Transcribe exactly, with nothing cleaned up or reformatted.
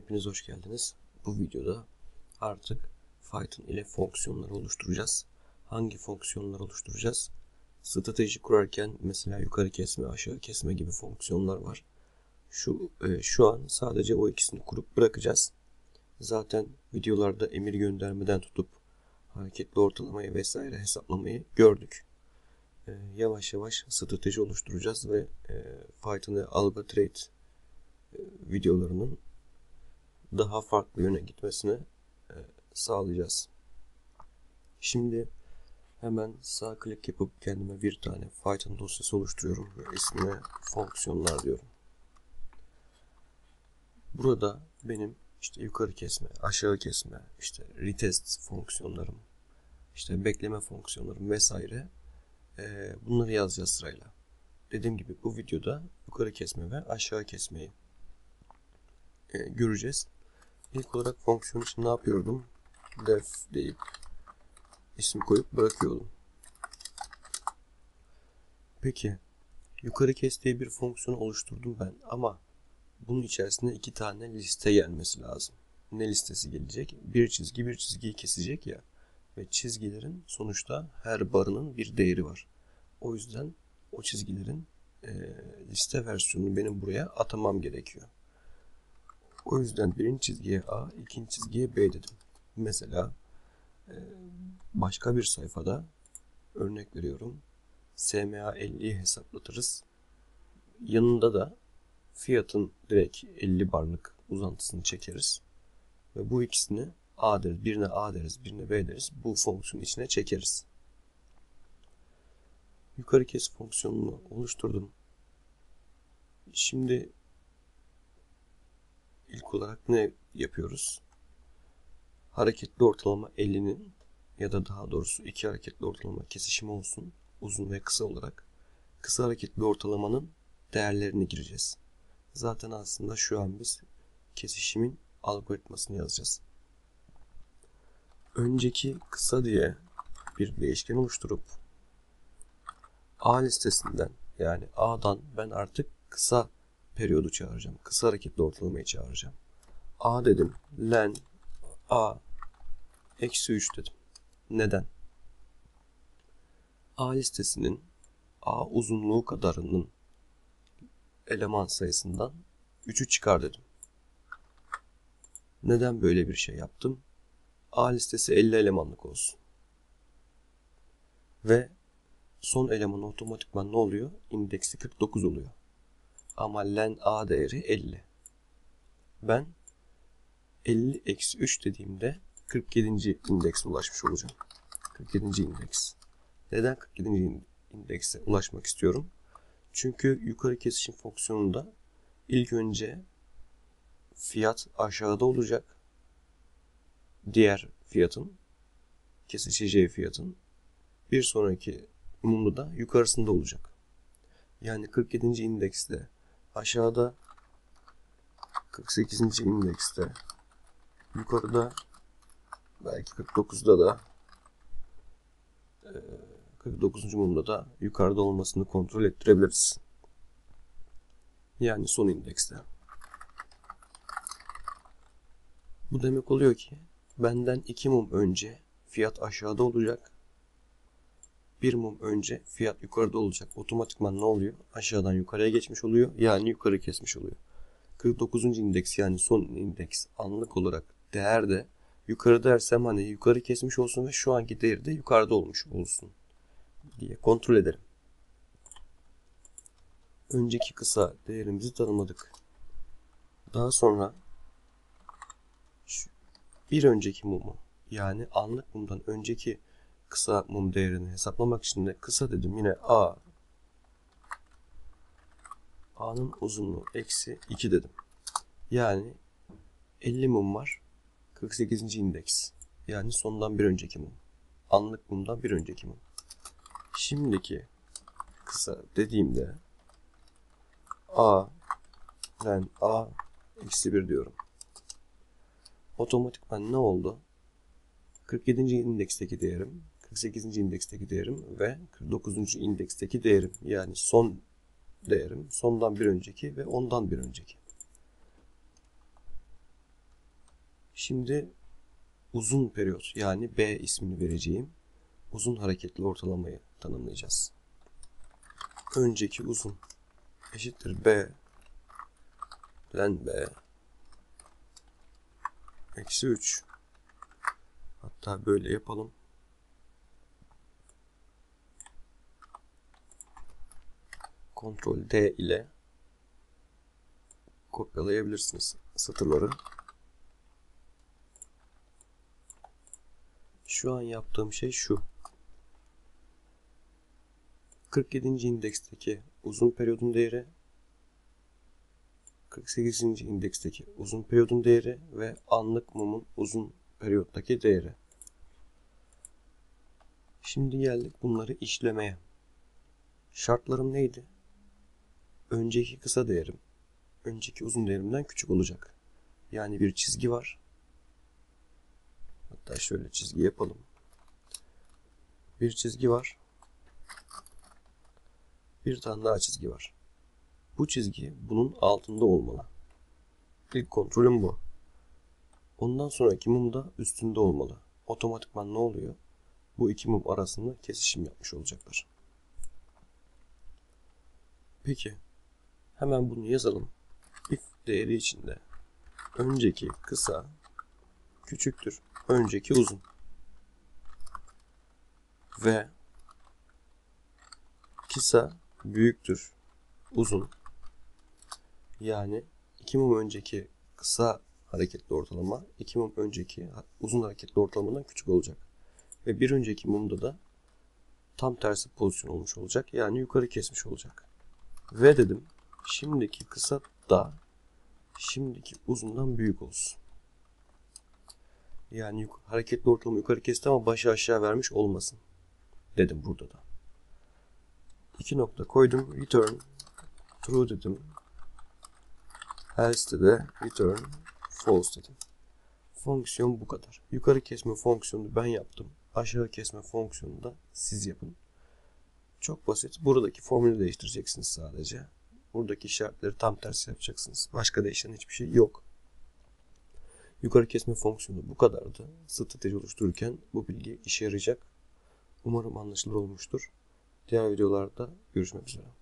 Hepiniz hoş geldiniz. Bu videoda artık Python ile fonksiyonları oluşturacağız. Hangi fonksiyonlar oluşturacağız? Strateji kurarken mesela yukarı kesme, aşağı kesme gibi fonksiyonlar var. Şu e, şu an sadece o ikisini kurup bırakacağız. Zaten videolarda emir göndermeden tutup hareketli ortalamayı vesaire hesaplamayı gördük. E, yavaş yavaş strateji oluşturacağız ve e, Python'ı Algotrade e, videolarının daha farklı yöne gitmesini e, sağlayacağız. Şimdi hemen sağ klik yapıp kendime bir tane Python dosyası oluşturuyorum ve ismine fonksiyonlar diyorum. Burada benim işte yukarı kesme, aşağı kesme, işte retest fonksiyonlarım, işte bekleme fonksiyonlarım vesaire e, bunları yazacağız sırayla. Dediğim gibi bu videoda yukarı kesme ve aşağı kesmeyi e, göreceğiz. İlk olarak fonksiyon için ne yapıyordum? Def deyip isim koyup bırakıyordum. Peki yukarı kes diye bir fonksiyon oluşturdum ben ama bunun içerisinde iki tane liste gelmesi lazım. Ne listesi gelecek? Bir çizgi bir çizgiyi kesecek ya ve çizgilerin sonuçta her barının bir değeri var. O yüzden o çizgilerin e, liste versiyonunu benim buraya atamam gerekiyor. O yüzden birinci çizgiye A, ikinci çizgiye B dedim. Mesela e, başka bir sayfada örnek veriyorum. S M A elliyi hesaplatırız. Yanında da fiyatın direkt elli barlık uzantısını çekeriz. Ve bu ikisini A deriz. Birine A deriz, birine B deriz. Bu fonksiyonun içine çekeriz. Yukarı kes fonksiyonunu oluşturdum. Şimdi ilk olarak ne yapıyoruz? Hareketli ortalama ellinin ya da daha doğrusu iki hareketli ortalama kesişimi olsun. Uzun ve kısa olarak. Kısa hareketli ortalamanın değerlerini gireceğiz. Zaten aslında şu an biz kesişimin algoritmasını yazacağız. Önceki kısa diye bir değişken oluşturup A listesinden yani A'dan ben artık kısa periyodu çağıracağım. Kısa hareketli ortalamayı çağıracağım. A dedim. Len A eksi üç dedim. Neden? A listesinin A uzunluğu kadarının eleman sayısından üçü çıkar dedim. Neden böyle bir şey yaptım? A listesi elli elemanlık olsun. Ve son eleman otomatikman ne oluyor? İndeksi kırk dokuz oluyor. Ama len A değeri elli. Ben elli eksi üç dediğimde kırk yedinci indekse ulaşmış olacağım. kırk yedinci indeks. Neden kırk yedinci indekse ulaşmak istiyorum? Çünkü yukarı kesişim fonksiyonunda ilk önce fiyat aşağıda olacak. Diğer fiyatın, kesişeceği fiyatın bir sonraki mumda da yukarısında olacak. Yani kırk yedinci indekste aşağıda, kırk sekizinci indekste yukarıda, belki kırk dokuzda da kırk dokuzuncu mumda da yukarıda olmasını kontrol ettirebiliriz. Yani son indekste. Bu demek oluyor ki benden iki mum önce fiyat aşağıda olacak. Bir mum önce fiyat yukarıda olacak. Otomatikman ne oluyor? Aşağıdan yukarıya geçmiş oluyor. Yani yukarı kesmiş oluyor. kırk dokuzuncu indeks yani son indeks anlık olarak değer de yukarı dersem hani yukarı kesmiş olsun ve şu anki değeri de yukarıda olmuş olsun diye kontrol ederim. Önceki kısa değerimizi tanımladık. Daha sonra bir önceki mumu yani anlık mumdan önceki kısa mum değerini hesaplamak için de kısa dedim. Yine A A'nın uzunluğu eksi iki dedim. Yani elli mum var. kırk sekizinci indeks. Yani sondan bir önceki mum. Anlık mumdan bir önceki mum. Şimdiki kısa dediğimde A len A eksi bir diyorum. Otomatikman ne oldu? kırk yedinci indeksteki değerim, kırk sekizinci indeksteki değerim ve kırk dokuzuncu indeksteki değerim. Yani son değerim, sondan bir önceki ve ondan bir önceki. Şimdi uzun periyot yani B ismini vereceğim uzun hareketli ortalamayı tanımlayacağız. Önceki uzun eşittir B len B eksi üç. Hatta böyle yapalım. Ctrl D ile kopyalayabilirsiniz satırları. Şu an yaptığım şey şu. kırk yedinci indeksteki uzun periyodun değeri, kırk sekizinci indeksteki uzun periyodun değeri ve anlık mumun uzun periyottaki değeri. Şimdi geldik bunları işlemeye. Şartlarım neydi? Önceki kısa değerim, önceki uzun değerimden küçük olacak. Yani bir çizgi var. Hatta şöyle çizgi yapalım. Bir çizgi var. Bir tane daha çizgi var. Bu çizgi bunun altında olmalı. İlk kontrolüm bu. Ondan sonraki mum da üstünde olmalı. Otomatikman ne oluyor? Bu iki mum arasında kesişim yapmış olacaklar. Peki. Hemen bunu yazalım. If değeri içinde önceki kısa küçüktür önceki uzun ve kısa büyüktür uzun, yani iki mum önceki kısa hareketli ortalama iki mum önceki uzun hareketli ortalamadan küçük olacak ve bir önceki mumda da tam tersi pozisyon olmuş olacak, yani yukarı kesmiş olacak. Ve dedim şimdiki kısa da şimdiki uzundan büyük olsun. Yani hareketli ortalama yukarı kesti ama başı aşağı vermiş olmasın dedim burada da. İki nokta koydum. Return true dedim. Else'de de return false dedim. Fonksiyon bu kadar. Yukarı kesme fonksiyonunu ben yaptım. Aşağı kesme fonksiyonunu da siz yapın. Çok basit. Buradaki formülü değiştireceksiniz sadece. Buradaki işaretleri tam tersi yapacaksınız. Başka değişen hiçbir şey yok. Yukarı kesme fonksiyonu bu kadardı. Strateji oluştururken bu bilgi işe yarayacak. Umarım anlaşılır olmuştur. Diğer videolarda görüşmek üzere.